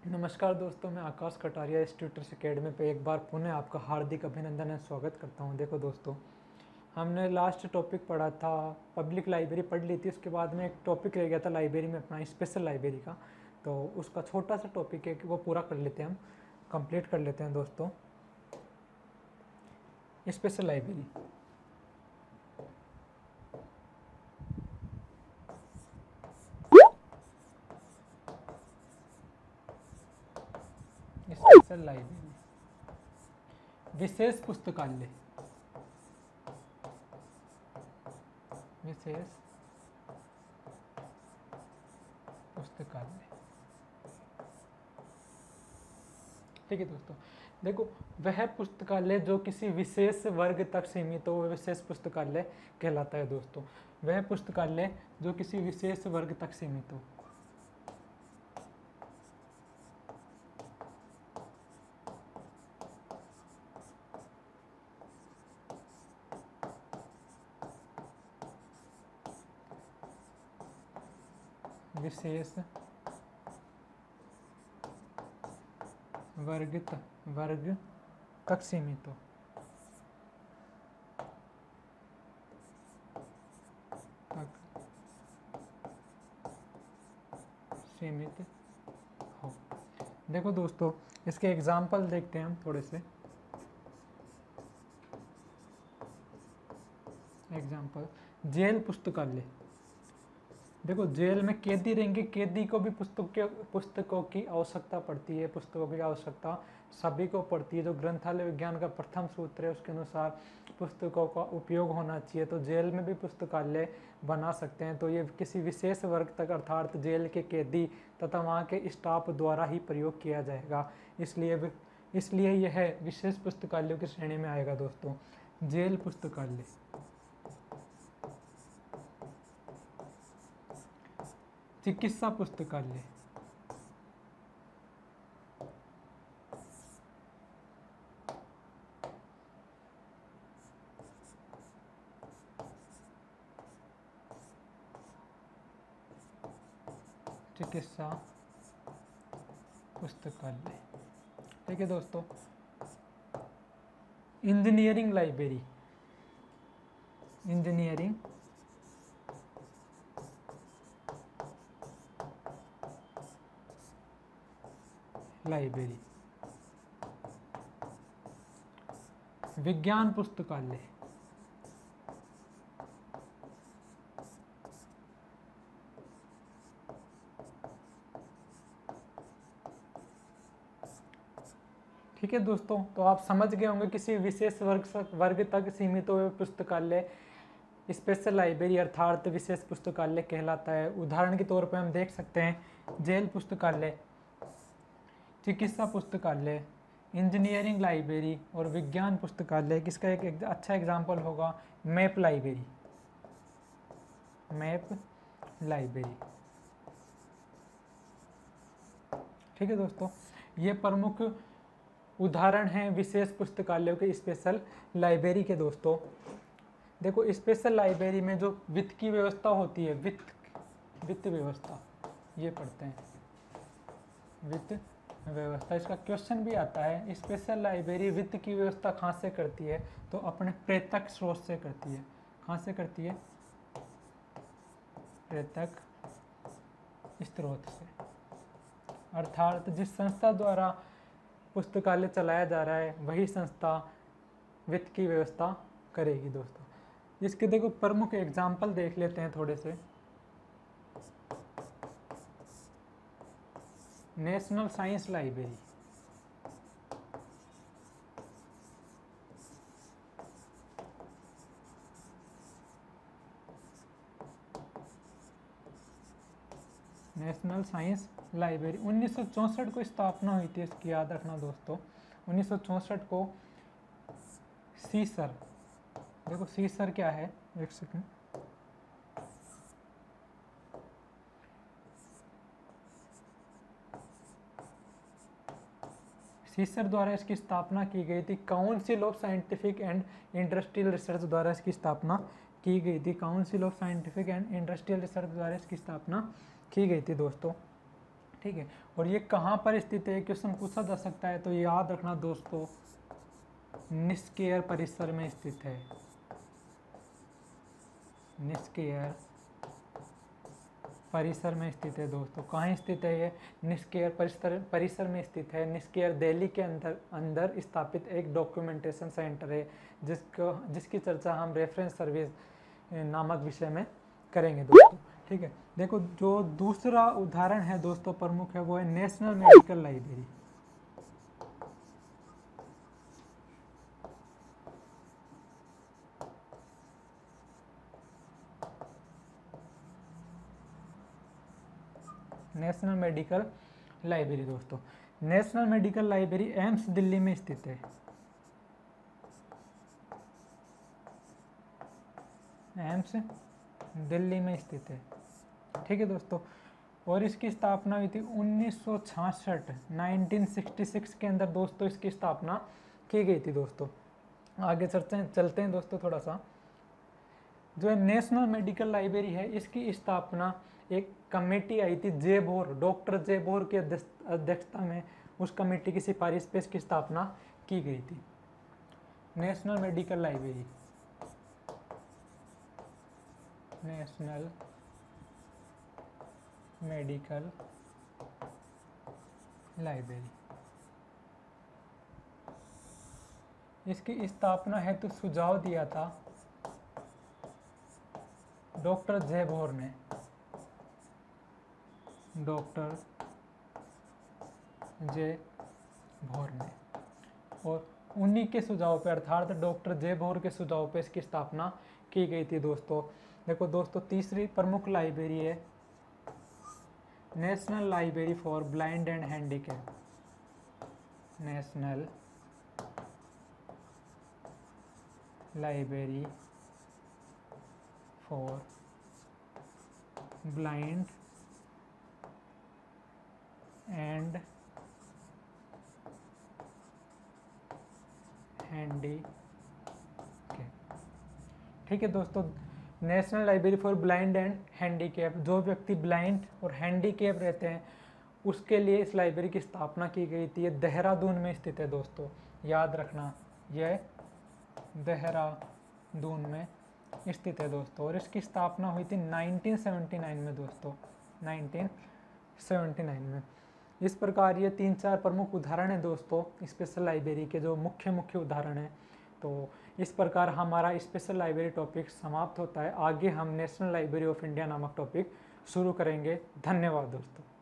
नमस्कार दोस्तों, मैं आकाश कटारिया इस ट्यूटर्स अकेडमी पे एक बार पुनः आपका हार्दिक अभिनंदन एवं स्वागत करता हूं। देखो दोस्तों, हमने लास्ट टॉपिक पढ़ा था, पब्लिक लाइब्रेरी पढ़ ली थी। उसके बाद में एक टॉपिक रह गया था लाइब्रेरी में अपना स्पेशल लाइब्रेरी का, तो उसका छोटा सा टॉपिक है कि वो पूरा कर लेते हैं, हम कंप्लीट कर लेते हैं दोस्तों। स्पेशल लाइब्रेरी, स्पेशल लाइब्रेरी, विशेष पुस्तकालय, विशेष पुस्तकालय। ठीक है दोस्तों, देखो, वह पुस्तकालय जो किसी विशेष वर्ग तक सीमित हो वह विशेष पुस्तकालय कहलाता है दोस्तों। वह पुस्तकालय जो किसी विशेष वर्ग तक सीमित हो। विशेष वर्ग तक सीमित हो। तक सीमित हो। देखो दोस्तों, इसके एग्जाम्पल देखते हैं हम थोड़े से। एग्जाम्पल, जेल पुस्तकालय। देखो, जेल में कैदी रहेंगे, कैदी को भी पुस्तकों की आवश्यकता पड़ती है। पुस्तकों की आवश्यकता सभी को पड़ती है। जो ग्रंथालय विज्ञान का प्रथम सूत्र है उसके अनुसार पुस्तकों का उपयोग होना चाहिए, तो जेल में भी पुस्तकालय बना सकते हैं। तो ये किसी विशेष वर्ग तक अर्थात जेल के कैदी तथा वहाँ के स्टाफ द्वारा ही प्रयोग किया जाएगा। इसलिए यह विशेष पुस्तकालयों की श्रेणी में आएगा दोस्तों। जेल पुस्तकालय, चिकित्सा पुस्तकालय, चिकित्सा पुस्तकालय। ठीक है दोस्तों, इंजीनियरिंग लाइब्रेरी, इंजीनियरिंग लाइब्रेरी, विज्ञान पुस्तकालय, ठीक है दोस्तों। तो आप समझ गए होंगे किसी विशेष वर्ग तक सीमित हुए पुस्तकालय स्पेशल लाइब्रेरी अर्थात विशेष पुस्तकालय कहलाता है। उदाहरण के तौर पर हम देख सकते हैं जेल पुस्तकालय, चिकित्सा पुस्तकालय, इंजीनियरिंग लाइब्रेरी और विज्ञान पुस्तकालय। किसका एक अच्छा एग्जाम्पल होगा मैप लाइब्रेरी, मैप लाइब्रेरी। ठीक है दोस्तों, ये प्रमुख उदाहरण हैं विशेष पुस्तकालयों के स्पेशल लाइब्रेरी के दोस्तों। देखो, स्पेशल लाइब्रेरी में जो वित्त की व्यवस्था होती है, वित्त व्यवस्था, ये पढ़ते हैं वित्त व्यवस्था। इसका क्वेश्चन भी आता है, स्पेशल लाइब्रेरी वित्त की व्यवस्था कहाँ से करती है? तो अपने प्रत्यक्ष स्रोत से करती है। कहाँ से करती है? प्रत्यक्ष स्रोत से, अर्थात जिस संस्था द्वारा पुस्तकालय चलाया जा रहा है वही संस्था वित्त की व्यवस्था करेगी दोस्तों। इसके देखो प्रमुख एग्जाम्पल देख लेते हैं थोड़े से। National science library, national science library 1964 को स्थापना हुई थी, इसकी याद रखना दोस्तों। 1964 को सीसर, देखो सीसर क्या है, एक सेकंड, सीसर द्वारा इसकी स्थापना की गई थी। Council of scientific and industrial research द्वारा इसकी स्थापना की गई थी। Council of scientific and industrial research द्वारा इसकी स्थापना की गई थी दोस्तों। ठीक है। और ये कहाँ पर स्थित है, क्वेश्चन पूछा जा सकता है, तो याद रखना दोस्तों, निष्क्रिय परिसर में स्थित है। निष्क्रिय परिसर में स्थित है दोस्तों। कहाँ स्थित है ये? निष्क्रिय परिसर में स्थित है। निष्क्रिय दिल्ली के अंदर स्थापित एक डॉक्यूमेंटेशन सेंटर है, जिसकी चर्चा हम रेफरेंस सर्विस नामक विषय में करेंगे दोस्तों। ठीक है। देखो, जो दूसरा उदाहरण है दोस्तों प्रमुख है, वो है national medical library. National medical library दोस्तों, national medical library AIIMS Delhi में स्थित है। एम्स दिल्ली में स्थित है। ठीक है दोस्तों। और इसकी स्थापना हुई थी 1966 1966 के अंदर दोस्तों इसकी स्थापना की गई थी दोस्तों। आगे चलते हैं दोस्तों थोड़ा सा। जो है नेशनल मेडिकल लाइब्रेरी है, इसकी स्थापना एक कमेटी आई थी जेबोर, डॉक्टर जेबोर की अध्यक्षता में उस कमेटी की सिफारिश पे इसकी स्थापना की गई थी। National medical library, national medical library, इसकी स्थापना हेतु सुझाव दिया था डॉक्टर जेबोर ने। डॉक्टर जेबोर ने, और उन्हीं के सुझाव पे, अर्थात डॉक्टर जेबोर के सुझाव पे इसकी स्थापना की गई थी दोस्तों। देखो दोस्तों, तीसरी प्रमुख लाइब्रेरी है national library for blind and handicap. National library for blind and handicap. ठीक है दोस्तों, national library for blind and handicap, जो व्यक्ति ब्लाइंड और हैंडीकैप रहते हैं उसके लिए इस लाइब्रेरी की स्थापना की गई थी। ये देहरादून में स्थित है दोस्तों, याद रखना, यह देहरादून में स्थित है दोस्तों। और इसकी स्थापना हुई थी 1979 में दोस्तों, 1979 में। इस प्रकार ये 3-4 प्रमुख उदाहरण हैं दोस्तों स्पेशल लाइब्रेरी के, जो मुख्य उदाहरण हैं। तो इस प्रकार हमारा स्पेशल लाइब्रेरी टॉपिक समाप्त होता है। आगे हम नेशनल लाइब्रेरी ऑफ इंडिया नामक टॉपिक शुरू करेंगे। धन्यवाद दोस्तों।